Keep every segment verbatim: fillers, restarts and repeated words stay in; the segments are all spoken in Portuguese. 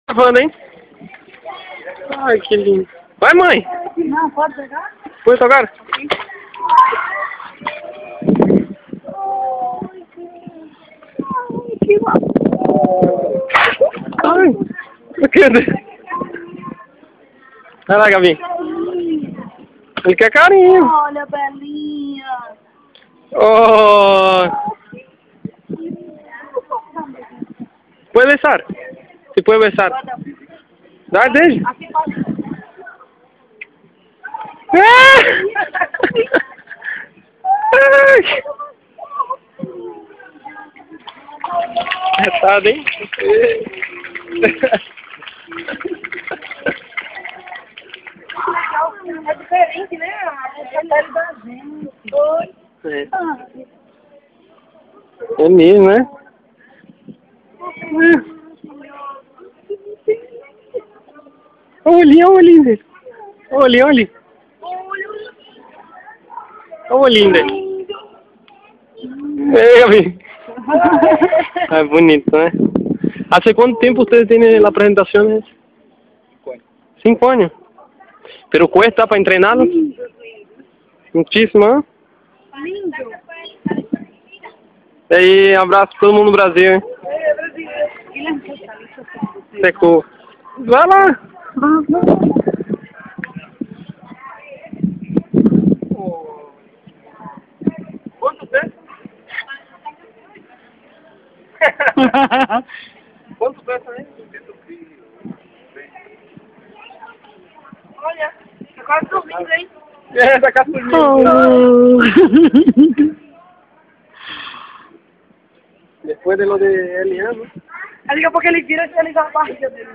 Gravando, hein? Ai, que lindo. Vai, mãe! Não, pode pegar? Pode tocar? Ai, que louco! Ai, eu quero. Vai lá, Gabi. Ele quer carinho. Olha, Belinha. Oh. Puede besar. Se puede besar. Dá, deixa. Retado, hein? É diferente, né? A pele da gente. Oi. É. É mesmo, né? Olha o olhinho, olha o olhinho dele. Olha o olhinho, olha ali. Olha o olhinho dele. É, Gabi. É bonito, né? ¿Hace cuánto tiempo ustedes tienen las presentaciones? Cinco años. ¿Pero cuesta para entrenarlos? Muchísimo, ¿eh? Lindo. E aí, abraço pra todo mundo no Brasil, hein? É, Brasil. Secou. Vai lá. Quanto pesa? Quanto pesa aí? Olha, tá quase dormindo, hein? É, tá caçulinha. Depois de lo de Eliano. Daqui a pouco ele vira e ele dá a barriga dele.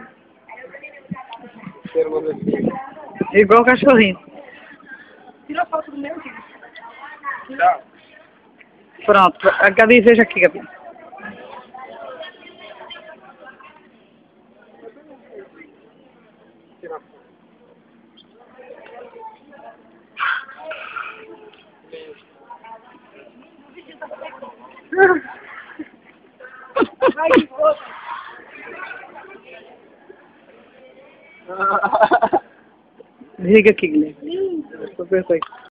Igual o cachorrinho. Tira a foto do meu, filho. Tchau. Pronto. A Gabi, veja aqui, Gabi. Ai, que foda. Liga aqui, Guilherme. Lindo.